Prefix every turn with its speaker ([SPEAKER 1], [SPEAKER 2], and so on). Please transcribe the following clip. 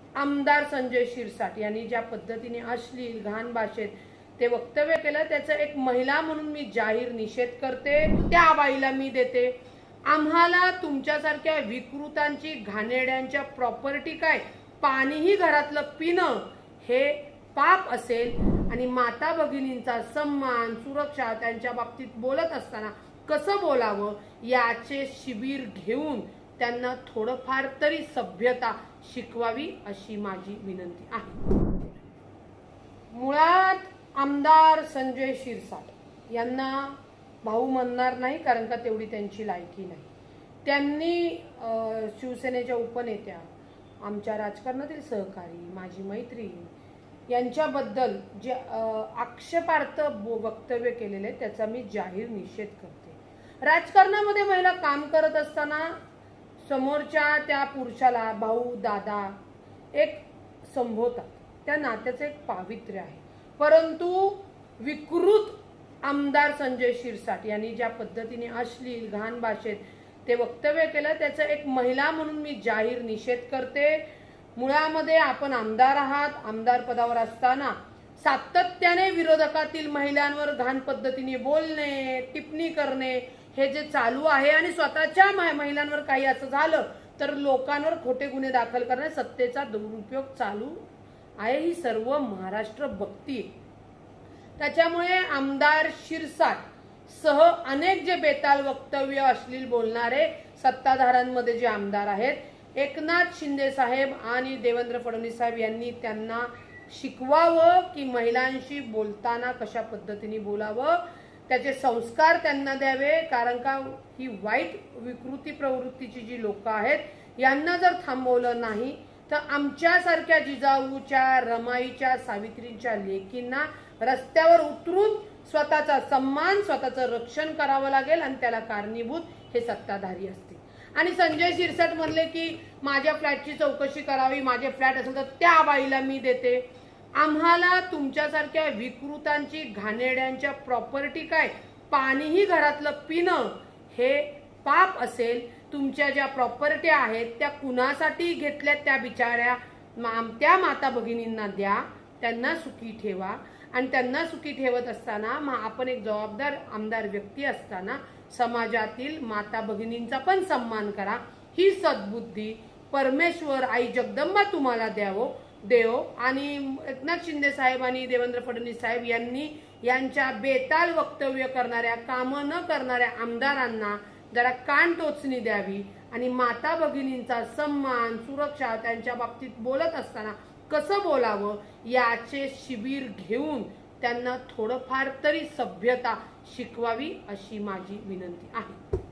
[SPEAKER 1] आमदार संजय शिरसाट यांनी ज्या पद्धतीने अश्लील घाण भाषेत ते वक्तव्य केलं त्याचा एक महिला म्हणून मी जाहीर निषेध करते। त्या बाईला मी देते, आम्हाला तुमच्यासारख्या विकृतांची घाणेरड्यांच्या प्रॉपर्टी काय पाणीही घरातलं पिणं हे पाप असेल आणि माता भगिनींचा सन्मान सुरक्षा त्यांच्या बाबतीत बोलत असताना कसं बोलावं याचे शिबिर घेऊन त्यांना थोडंफार तरी सभ्यता शिकवावी अशी माझी विनंती आहे। मुळात आमदार संजय शिरसाट यांना भाऊ म्हणणार नाही कारण का तेवढी त्यांची लायकी नाही। त्यांनी शिवसेनेच्या उपनेत्या आमच्या राजकारणातील सहकारी माझी मैत्रीण यांच्याबद्दल जे आक्षेपार्थ वक्तव्य केलेले त्याचा मी जाहीर निषेध करते। राजकारणामध्ये महिला काम करत असताना समोरच्या त्या पुरुषाला भाऊ दादा एक संबोधतात, त्या नात्याचं एक पावित्र्य आहे। परंतु विकृत आमदार संजय शिरसाट यांनी ज्या पद्धतीने अश्लील घाण भाषेत ते वक्तव्य केलं त्याचा एक महिला म्हणून मी जाहीर निषेध करते। मुळामध्ये आपण आमदार आहात, आमदार पदावर असताना सातत्याने विरोधकातील महिलांवर घाण पद्धतीने बोलणे टिप्पणी करणे हे जे चालू आहे आणि स्वतःच्या महिलांवर काही असं झालं तर लोकांवर खोटे गुन्हे दाखल करणे सत्तेचा दुरुपयोग चालू आहे ही सर्व महाराष्ट्र बघतीये। त्याच्यामुळे आमदार शिरसाट सह अनेक जे बेताल वक्तव्य अश्लील बोलणारे सत्ताधाऱ्यांमध्ये जे आमदार आहेत एकनाथ शिंदे साहेब आणि देवेंद्र फडणवीस साहेब यांनी त्यांना शिकवावं की महिलांशी बोलताना कशा पद्धतीने बोलावं, त्याचे संस्कार त्यांना द्यावे। कारण का ही वाईट विकृती प्रवृत्तीची जी लोक आहेत यांना जर थांबवलं नाही तर आमच्यासारख्या जिजाऊच्या रमाईच्या सावित्रींच्या लेकींना रस्त्यावर उतरून स्वतःचा सन्मान स्वतःचं रक्षण करावं लागेल आणि त्याला कारणीभूत हे सत्ताधारी असतील। आणि संजय शिरसाट म्हणले की माझ्या फ्लॅटची चौकशी करावी, माझे फ्लॅट असेल तर त्या बाईला मी देते, आम्हाला तुमच्यासारख्या विकृतांची घाणेरड्यांच्या प्रॉपर्टी काय पाणीही घरातलं पिणं हे पाप असेल, तुमच्या ज्या प्रॉपर्टी आहेत त्या कुणासाठी घेतल्यात त्या बिचाऱ्या त्या माता भगिनींना द्या, त्यांना सुखी ठेवा आणि त्यांना सुखी ठेवत असताना आपण एक जबाबदार आमदार व्यक्ती असताना समाजातील माता भगिनींचा पण सन्मान करा। ही सद्बुद्धी परमेश्वर आई जगदंबा तुम्हाला देव आणि एकनाथ शिंदे साहेब आणि देवेंद्र फडणवीस साहेब यांनी यांच्या बेताल वक्तव्य करणाऱ्या काम न करणाऱ्या आमदारांना जरा कान टोचणी द्यावी आणि माता भगिनींचा सन्मान सुरक्षा त्यांच्या बाबतीत बोलत असताना कसं बोलावं याचे शिबिर घेऊन त्यांना थोडंफार तरी सभ्यता शिकवावी अशी माझी विनंती आहे।